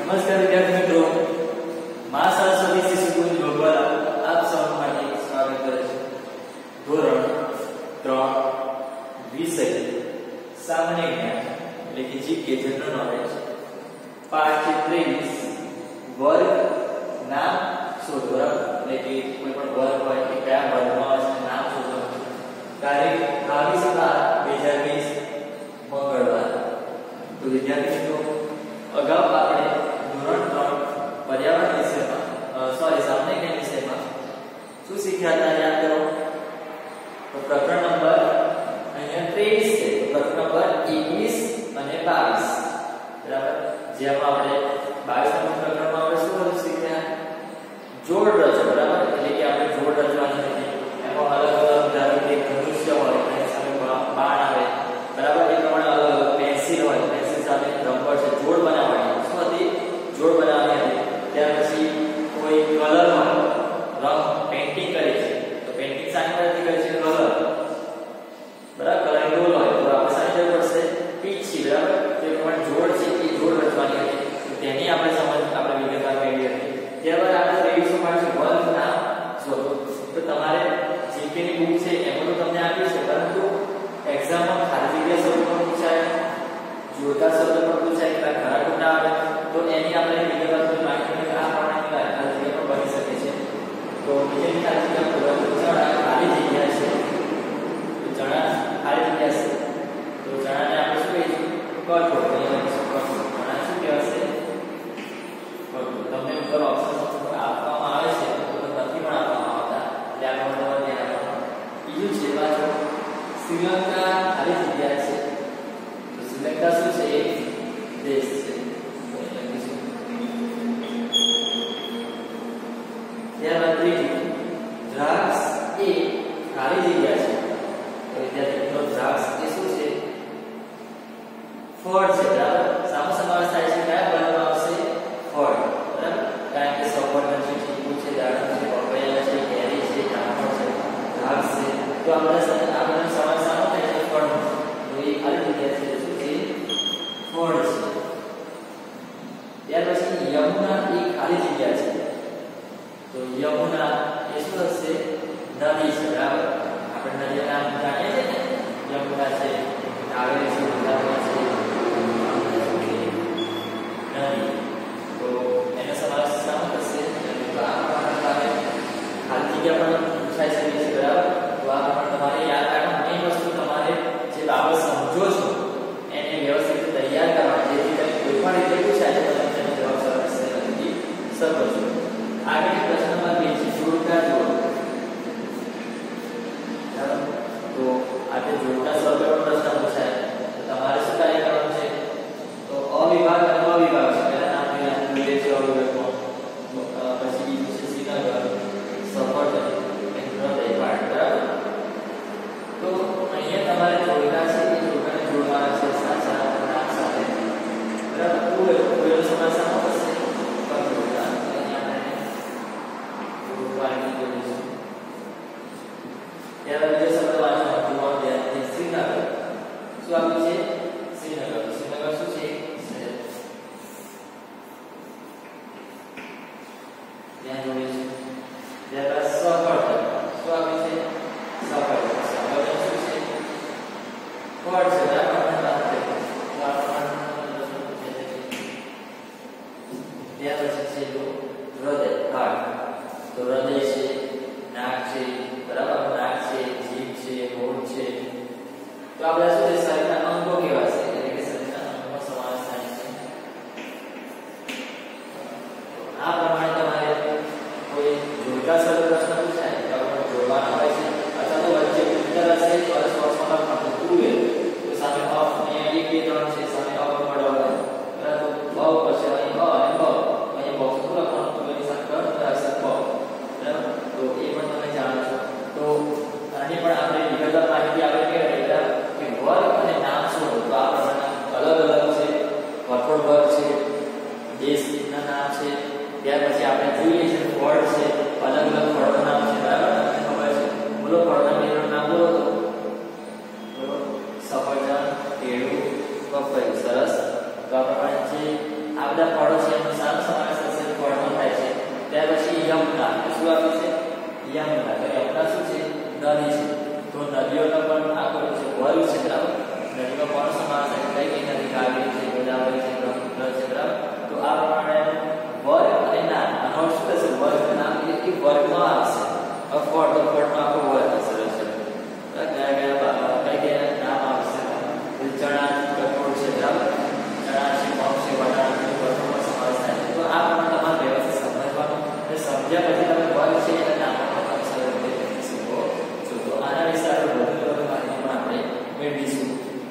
नमस्कार विद्यार्थी मित्रों, मां सरस्वती शिशुकुंज भगवाला आप સૌનું હાર્દિક સ્વાગત કરે છે। ધોરણ 3 વિષય સામાન્ય જ્ઞાન એટલે કે જીકે જનરલ નોલેજ પાઠ 23 વર્ગ નામ શોધો। એટલે કે કોઈ પણ વર્ગ હોય કે કયા વર્ગમાં આવે છે નામ શોધો। તારીખ 22/12/2020 મંગળવાર। તો વિદ્યાર્થી મિત્રો અગાઉ આપણે ધોરણ 3 पर्यावरण विषय में सामान्य ज्ञान विषय में શું શીખ્યા હતા યાદ કરો। તો પ્રકરણ નંબર અહીંયા 23 છે। પ્રકરણ નંબર 21 અને 22 બરાબર। જેમાં આપણે 22 નંબર પ્રકરણમાં આપણે શું શીખ્યા જોડ રચો બરાબર। એટલે કે આપણે જોડ રચવાની હતી એમાં અલગ અલગ ધારો કે ધનુષ્ય હોય અને સામે બાણ આવે બરાબર। એ પ્રમાણે અલગ અલગ પેન્સિલ હોય પેન્સિલ સાથે રબર છે જોડ બનાવવાની શું હતી જોડ બનાવવાની હતી। ત્યાર પછી કોઈ કલર હોય રંગ પેઇન્ટિંગ કરે છે તો પેઇન્ટિંગ સાની મદદથી કરે છે કલર બરાબર। કલર ડોલ હોય તો આપણે સાની જરૂર પડશે પીછી બરાબર। તો એ પ્રમાણે જોડ છે એ જોડ રચવાની હતી તો તેની આપણે સમજ આપણે વિગતવાર મેળવી હતી। ત્યારબાદ આપણે ત્રેવીસમું પાઠ છે વર્ગ નામ શોધો। તો તમારે જીકે ની બુક છે એમાં તો તમને આપ્યું છે પરંતુ એક્ઝામમાં ખાલી જગ્યા શબ્દ પણ પૂછાય જોડકા શબ્દ પણ પૂછાય કે ઘણા ખોટા આવે તો એની આપણે વિગતવાર માહિતી આ પ્રમાણે ખાલી જગ્યા પણ બની શકે છે। તો બીજી ખાલી જગ્યા ચણા ખાલી જગ્યા છે તો ચણા ખાલી જગ્યા છે તો ચણાને આપણે શું કહીશું કઠોળ ચણા શું કહેવાશે કઠોળ। તમને ઉપર ઓપ્શન આપવામાં આવે છે તો નથી પણ આપવામાં આવતા એટલે આ પણ તમારે ધ્યાન રાખવાનું। બીજું છે પાછો શ્રીલંકા ખાલી જગ્યા છે તો શ્રીલંકા શું છે એક દેશ છે। ત્યારબાદ ત્રીજું દ્રાક્ષ એ ખાલી જગ્યા છે તો વિદ્યાર્થી મિત્રો દ્રાક્ષ એ શું છે ફળ છે બરાબર। સામો સમાવેશ થાય છે કયા વર્ગમાં આવશે ફળ બરાબર। કારણ કે સફરજન છે ચીકુ છે દાડમ છે પપૈયા છે કેરી છે જામફળ છે દ્રાક્ષ છે તો આ બધા સમાવેશ સામો થાય છે ફળનો તો એ ખાલી જગ્યા છે શું છે ફળ છે। ત્યાર પછી યમુના એ ખાલી જગ્યા છે તો યમુના એ શું હશે નદી છે બરાબર। આપણે નદીના નામ જાણીએ છીએ ને યમુના છે કાવેરી છે ગંગા છે નદી તો એનો સમાવેશ શામાં થશે તો આ પ્રમાણે ખાલી જગ્યા પણ પૂછાઈ શકે છે બરાબર। તો આ પ્રમાણે તમારે યાદ રાખવાનું મેઇન વસ્તુ તમારે જે બાબત સમજો છો એને વ્યવસ્થિત તૈયાર કરવાની જેથી કરીને કોઈ પણ રીતે પૂછાય તો તમે તેનો જવાબ સરસ લખી શકો છો। આગળની પ્રશ્ન નંબર 2 છે જોડકા જોડ બરાબર। તો આજે જોડકા શબ્દ પર પ્રશ્ન પૂછાય તો તમારે શું કાર્ય કરવાનું છે તો અવિભાગ અને અવિભાગ છે પહેલા નામ લેવાનું છે અવિભાગમાં પછી બીજું છે શ્રીનગર સફરજન હૃદય પાઠ બરાબર। તો અહીંયા તમારે જોડકા છે એ જોડકાને જોડવાના છે સાચા નામ સાથે બરાબર। પૂરો સમાસ આમાં થશે જોડકા ત્યાર બીજો શબ્દ વાંચવાનો જોવાનો ધ્યાનથી શ્રીનગર શું આપ્યું છે શ્રીનગર શ્રીનગર શું છે શહેર ત્યાં જોડીશું। ત્યારબાદ સફરજન શું આપ્યું છે સફરજન સફરજન શું છે ફળ છે બરાબર। ત્યાર પછી છે જો હૃદય હાર્ટ તો હૃદય છે નાક છે બરાબર નાક છે જીભ છે હોઠ છે તો આ બધા શું છે શરીરના અંગો કેવા છે એટલે કે શરીરના અંગોનો સમાવેશ થાય છે। આ પ્રમાણે તમારે કોઈ જોડકા શબ્દ પ્રશ્ન પૂછાય તો આપણે જોડવાના હોય છે અથવા તો વચ્ચે ઉત્તર હશે તો સ્પષ્ટમાં લખવાનું ટુ તો સામે અ અહીંયા 1 2 3 છે સામે અ પડવા હોય બરાબર। બ પછી અહીં અ અને બ અહીંયા બોક્સ પર લખવાનું તો એની સાથે અક્ષર બ બરાબર। તો એ પણ તમે જાણો છો તો આની પણ આપણે વિગતવાર માહિતી આપણે કે વર્ગ અને નામ શોધો તો આ પ્રમાણે અલગ અલગ છે કઠોળ વર્ગ છે દેશના નામ છે ત્યાર પછી આપણે જોઈએ છે ફળ છે અલગ અલગ ફળોના નામ છે બરાબર। તમને ખબર છે બોલો ફળના બે નામ બોલો તો સફરજન કેળું પપૈયું સરસ। તો આ પ્રમાણે જે આ બધા ફળો છે એનું યમુના શું આપ્યું છે યમુના તો યમુના શું છે નદી છે તો નદીઓનો પણ આ કોઈ છે વર્ગ છે બરાબર નદીનો કોણ સમાસ થાય કઈ નદી કાવેરી છે ગોદાવરી છે બ્રહ્મપુત્ર છે બરાબર તો આ પ્રમાણે વર્ગ અને નામ આનો શું થશે વર્ગ નામ એટલે કે વર્ગમાં આવશે અફોર્ડ માં આપણો વર્ગ હશે કયા નામ આવશે ચણા કઠોળ છે બરાબર ચણા છે મગ છે બટાકા છે વર્ગમાં સમાસ થાય તો આ પ્રમાણે તમારે વ્યવસ્થિત સમજવાનું અને સમજ્યા પછી તમે વર્ગ છે એના નામનો તમે સરળ રીતે લખી શકો છો તો આના વિશે આપણે વધુ માહિતી પણ આપણે મેળવીશું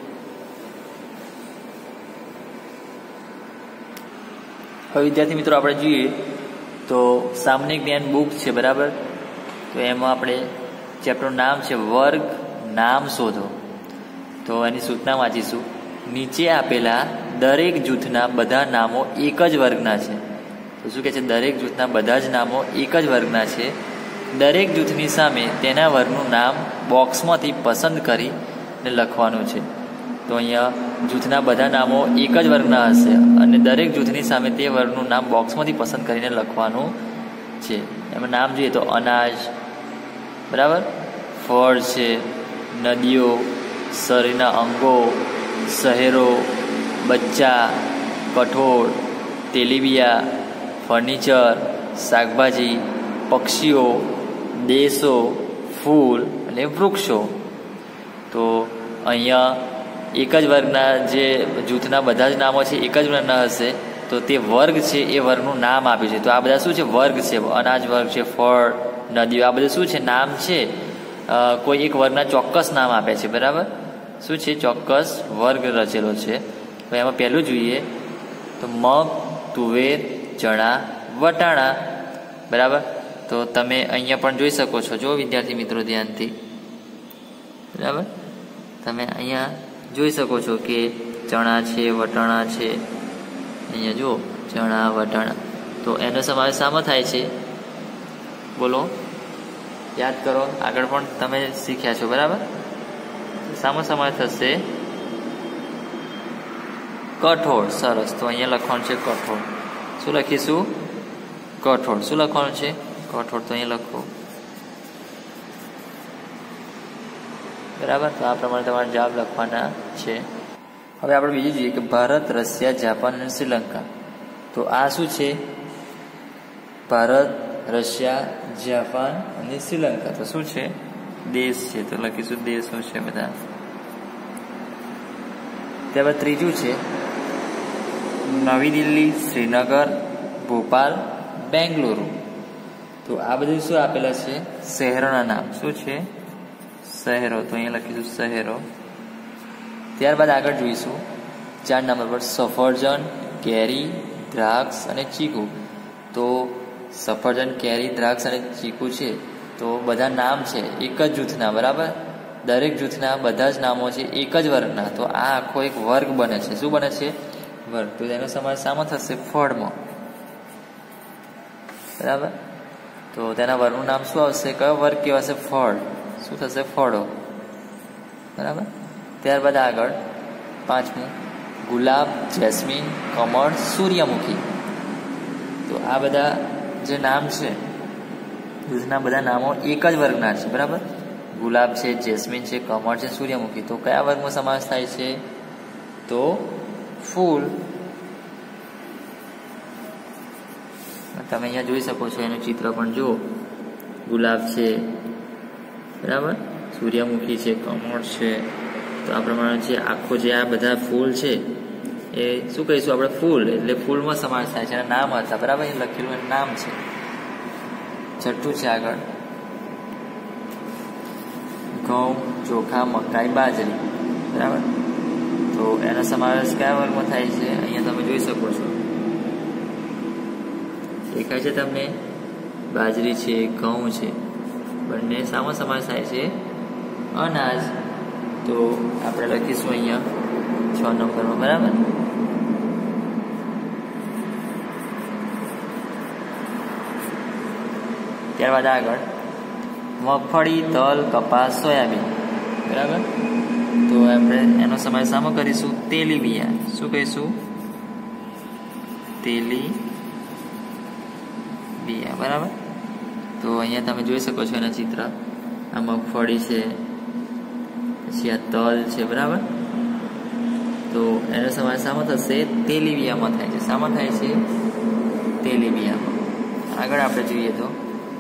હવે વિદ્યાર્થી મિત્રો આપણે જોઈએ તો સામાન્ય જ્ઞાન બુક છે બરાબર તો એમાં આપણે ચેપ્ટરનું નામ છે વર્ગ નામ શોધો તો એની સૂચના વાંચીશું નીચે આપેલા દરેક જૂથના બધા નામો એક જ વર્ગના છે તો શું કહે છે દરેક જૂથના બધા જ નામો એક જ વર્ગના છે દરેક જૂથની સામે તેના વર્ગનું નામ બોક્સમાંથી પસંદ કરીને લખવાનું છે તો અહીંયા જૂથના બધા નામો એક જ વર્ગના હશે અને દરેક જૂથની સામે તે વર્ગનું નામ બોક્સમાંથી પસંદ કરીને લખવાનું છે એમાં નામ જોઈએ તો અનાજ બરાબર ફળ છે નદીઓ શરીરના અંગો શહેરો બચ્ચા કઠોળ તેલીબિયા ફર્નિચર શાકભાજી પક્ષીઓ દેશો ફૂલ અને વૃક્ષો તો અહીંયા એક જ વર્ગના જે જૂથના બધા જ નામો છે એક જ વર્ગના હશે તો તે વર્ગ છે એ વર્ગનું નામ આપ્યું છે તો આ બધા શું છે વર્ગ છે અનાજ વર્ગ છે ફળ નદીઓ આ બધું શું છે નામ છે કોઈ એક વર્ગના ચોક્કસ નામ આપે છે બરાબર શું છે ચોક્કસ વર્ગ રચેલો છે તો એમાં પહેલું જોઈએ તો મગ તુવેર ચણા વટાણા બરાબર તો તમે અહીંયા પણ જોઈ શકો છો જો વિદ્યાર્થી મિત્રો ધ્યાનથી બરાબર તમે અહીંયા જોઈ શકો છો કે ચણા છે વટાણા છે અહીંયા જુઓ ચણા વટાણા તો એનો સમાવેશ શામાં થાય છે બોલો યાદ કરો આગળ પણ તમે શીખ્યા છો બરાબર શામાં સમાવેશ થશે કઠોળ સરસ તો અહીંયા લખવાનું છે કઠોળ શું લખીશું કઠોળ શું લખવાનું છે કઠોળ તો અહીંયા લખો બરાબર તો આ પ્રમાણે તમારે જવાબ લખવાના છે હવે આપણે બીજું જોઈએ કે ભારત રશિયા જાપાન અને શ્રીલંકા તો આ શું છે ભારત રશિયા જાપાન અને શ્રીલંકા તો શું છે દેશ છે તો લખીશું દેશો છે બધા ત્યારબાદ ત્રીજું છે નવી દિલ્હી શ્રીનગર ભોપાલ બેંગલુરુ તો આ બધું શું આપેલા છે શહેરોના નામ શું છે શહેરો તો અહીંયા લખીશું શહેરો ત્યારબાદ આગળ જોઈશું 4 નંબર પર સફરજન કેરી દ્રાક્ષ અને ચીકુ તો સફરજન કેરી દ્રાક્ષ અને ચીકુ છે તો બધા નામ છે એક જ જૂથના બરાબર દરેક જૂથના બધા જ નામો છે એક જ વર્ગના તો આ આખો એક વર્ગ બને છે શું બને છે વર્ગ તો તેનો સમાવેશ શામાં થશે ફળમાં બરાબર તો તેના વર્ગનું નામ શું આવશે કયો વર્ગ કહેવાશે ફળ શું થશે ફળો બરાબર ત્યારબાદ આગળ 5મું ગુલાબ જેસ્મીન કમળ સૂર્યમુખી તો આ બધા જે નામ છે જૂથના બધા નામો એક જ વર્ગના છે બરાબર ગુલાબ છે જેસ્મીન છે કમળ છે સૂર્યમુખી તો કયા વર્ગમાં સમાવેશ થાય છે તો ફૂલ તમે અહીંયા જોઈ શકો છો એનું ચિત્ર પણ જુઓ ગુલાબ છે બરાબર સૂર્યમુખી છે કમળ છે તો આ પ્રમાણે છે આખો જે આ બધા ફૂલ છે એ શું કહીશું આપણે ફૂલ એટલે ફૂલમાં સમાવેશ થાય છે એના નામ હતા બરાબર એ લખેલું એનું નામ છે 6થું છે આગળ ઘઉં ચોખા મકાઈ બાજરી બરાબર તો એનો સમાવેશ કયા વર્ગમાં થાય છે અહીંયા તમે જોઈ શકો છો દેખાય છે તમને બાજરી છે ઘઉં છે બંને શામાં સમાવેશ થાય છે અનાજ તો આપણે લખીશું અહીંયા 6 નંબરમાં બરાબર ત્યારબાદ આગળ મગફળી તલ કપાસ સોયાબીન બરાબર તો આપણે એનો સમાવેશ શામાં કરીશું તેલીબિયા શું કહીશું તેલીબિયા બરાબર તો અહીંયા તમે જોઈ શકો છો એના ચિત્ર. આ મગફળી છે, પછી આ તલ છે, બરાબર. તો એનો સમાવેશ શામાં થશે? તેલીબિયામાં થાય છે. શામાં થાય છે? તેલીબિયામાં. આગળ આપણે જોઈએ તો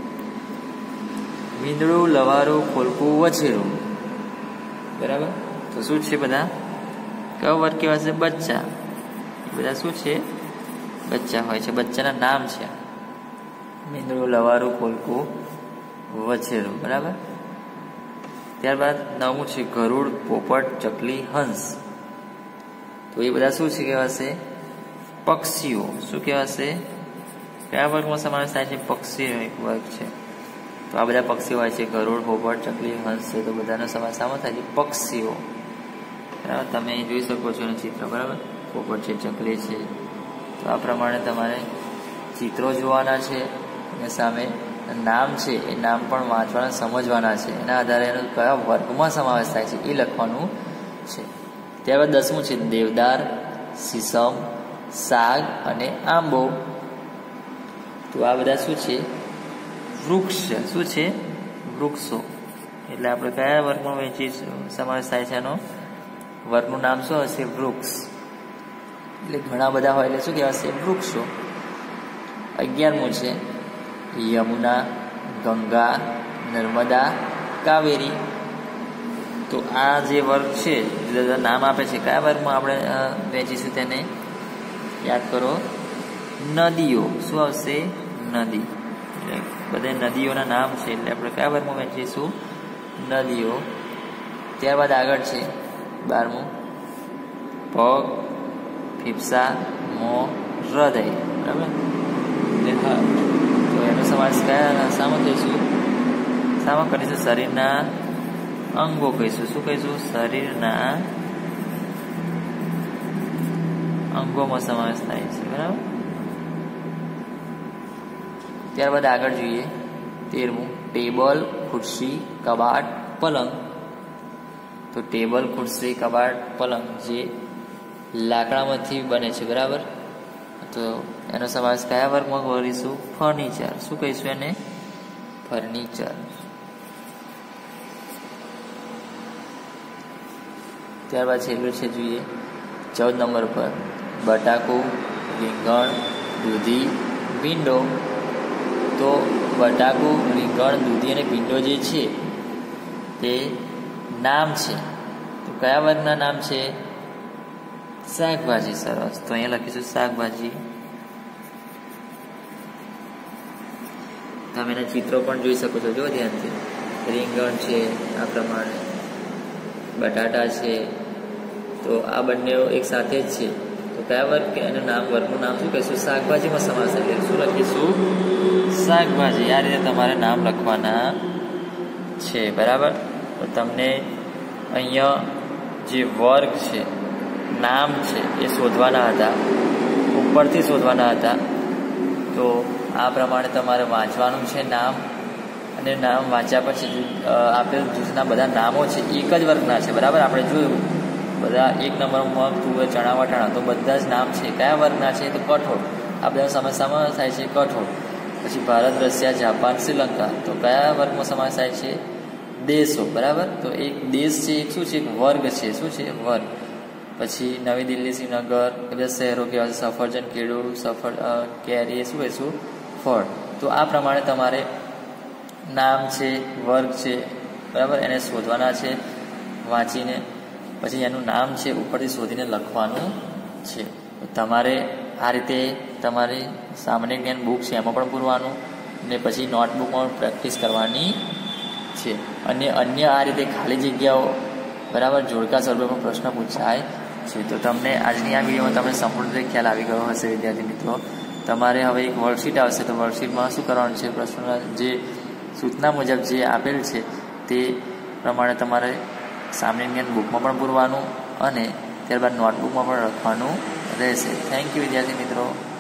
મીંદડું, લવારું, ખોલકું, વછેરું, બરાબર. તો શું છે બધા? કયો વર્ગ કહેવાય છે? બચ્ચા. બધા શું છે? બચ્ચા હોય છે. બચ્ચાના નામ છે મીંદડું, લવારું, ખોલકું, વછેરું, બરાબર. ત્યારબાદ 9મું છે ગરુડ, પોપટ, ચકલી, હંસ. તો એ બધા શું છે કહેવાશે? પક્ષીઓ. શું કહેવાશે? કયા વર્ગમાં સમાવેશ થાય છે? પક્ષીનો એક વર્ગ છે. તો આ બધા પક્ષીઓ હોય છે, ગરુડ, પોપટ, ચકલી, હંસ છે. તો બધાનો સમાવેશ શામાં થાય છે? પક્ષીઓ, બરાબર. તમે જોઈ શકો છો એનું ચિત્ર, બરાબર. પોપટ છે, ચકલી છે. તો આ પ્રમાણે તમારે ચિત્રો જોવાના છે અને સામે નામ છે એ નામ પણ વાંચવાના, સમજવાના છે. એના આધારે એનો કયા વર્ગમાં સમાવેશ થાય છે એ લખવાનું છે. ત્યારબાદ 10મું છે દેવદાર, સીસમ, સાગ અને આંબો. તો આ બધા શું છે? વૃક્ષ છે. શું છે? વૃક્ષો. એટલે આપણે કયા વર્ગમાં વહેંચી સમાવેશ થાય છે એનો? વર્ગનું નામ શું હશે? વૃક્ષ. એટલે ઘણા બધા હોય એટલે શું કહેવાશે? વૃક્ષો. 11મું છે યમુના, ગંગા, નર્મદા, કાવેરી. તો આ જે વર્ગ છે જુદા નામ આપે છે, કયા વર્ગમાં આપણે વહેંચીશું તેને? યાદ કરો, નદીઓ. શું આવશે? નદી. એટલે બધા નદીઓના નામ છે એટલે આપણે કયા વર્ગમાં વહેંચીશું? નદીઓ. ત્યારબાદ આગળ છે 12મું પગ, ફેફસા, મોં, હૃદય, બરાબર. તો એનો સમાવેશ કયા શામાં કહીશું? શામાં કરીશું? શરીરના અંગો કહીશું. શું કહીશું? શરીરના અંગોમાં સમાવેશ થાય છે, બરાબર. ત્યારબાદ આગળ જોઈએ 13મું ટેબલ, ખુરશી, કબાટ, પલંગ. તો ટેબલ, ખુરશી, કબાટ, પલંગ જે લાકડામાંથી બને છે, બરાબર. તો એનો સમાવેશ કયા વર્ગમાં કરીશું? ફર્નિચર. શું કહીશું એને? ફર્નિચર. ત્યારબાદ છેલ્લું છે જોઈએ 14 નંબર પર બટાકું, રીંગણ, દૂધી, ભીંડો. તો બટાકું, રીંગણ, દૂધી અને ભીંડો જે છે તે નામ છે. તો કયા વર્ગના નામ છે? શાકભાજી. સરસ. તો અહીંયા લખીશું શાકભાજી. તમે એના ચિત્રો પણ જોઈ શકો છો, જો ધ્યાનથી. રીંગણ છે આ પ્રમાણે, બટાટા છે. તો આ બંને એક સાથે જ છે. તો કયા વર્ગ? એનું નામ, વર્ગનું નામ શું કહીશું? શાકભાજીમાં સમાવેશ થાય. શું લખીશું? શાકભાજી. આ રીતે તમારે નામ લખવાના છે, બરાબર. તો તમને અહીંયા જે વર્ગ છે, નામ છે એ શોધવાના હતા, ઉપરથી શોધવાના હતા. તો આ પ્રમાણે તમારે વાંચવાનું છે નામ. અને નામ વાંચ્યા પછી આપેલ જૂથના બધા નામો છે એક જ વર્ગના છે, બરાબર. આપણે જોયું બધા 1 નંબરમાં તુવેર, ચણા, વટાણા. તો બધા જ નામ છે કયા વર્ગના છે? તો કઠોળ. આ બધા સમસ્યામાં થાય છે કઠોળ. પછી ભારત, રશિયા, જાપાન, શ્રીલંકા. તો કયા વર્ગમાં સમાવેશ થાય છે? દેશો, બરાબર. તો એક દેશ છે, એક શું છે? એક વર્ગ છે. શું છે? વર્ગ. પછી નવી દિલ્હી, શ્રીનગર, એ બધા શહેરો કેવા છે? સફરજન, કેળું, કેરી, એ શું કહીશું? ફળ. તો આ પ્રમાણે તમારે નામ છે, વર્ગ છે, બરાબર, એને શોધવાના છે વાંચીને. પછી એનું નામ છે ઉપરથી શોધીને લખવાનું છે. તો તમારે આ રીતે તમારી સામાન્ય જ્ઞાન બુક છે એમાં પણ પૂરવાનું, ને પછી નોટબુકમાં પ્રેક્ટિસ કરવાની છે. અને અન્ય આ રીતે ખાલી જગ્યાઓ, બરાબર, જોડકા સ્વરૂપમાં પ્રશ્ન પૂછાય છે. તો તમને આજની આ વિડીયોમાં તમને સંપૂર્ણ રીતે ખ્યાલ આવી ગયો હશે વિદ્યાર્થી મિત્રો. તમારે હવે એક વર્કશીટ આવશે. તો વર્કશીટમાં શું કરવાનું છે? પ્રશ્ન જે સૂચના મુજબ જે આપેલ છે તે પ્રમાણે તમારે સામાન્ય જ્ઞાન બુકમાં પણ પૂરવાનું અને ત્યારબાદ નોટબુકમાં પણ લખવાનું રહેશે. થેન્ક યુ વિદ્યાર્થી મિત્રો.